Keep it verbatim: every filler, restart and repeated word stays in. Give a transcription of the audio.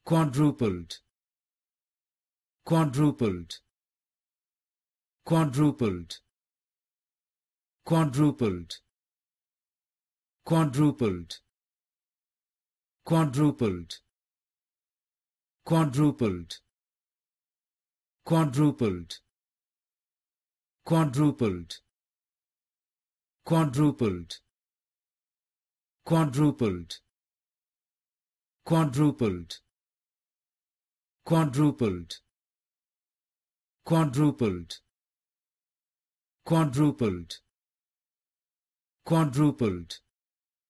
quadrupled, quadrupled, quadrupled, quadrupled, quadrupled, quadrupled, quadrupled, quadrupled, quadrupled, quadrupled, quadrupled, quadrupled, quadrupled, quadrupled, quadrupled, quadrupled,